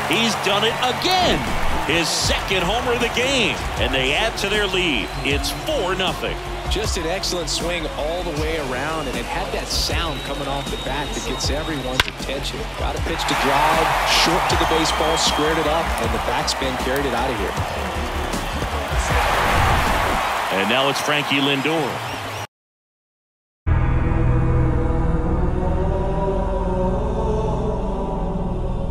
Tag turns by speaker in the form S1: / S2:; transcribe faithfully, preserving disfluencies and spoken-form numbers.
S1: He's done it again. His second homer of the game. And they add to their lead. It's four nothing.
S2: Just an excellent swing all the way around, and it had that sound coming off the bat that gets everyone's attention. Got a pitch to drive, short to the baseball, squared it up, and the backspin carried it out of here.
S1: And now it's Frankie Lindor.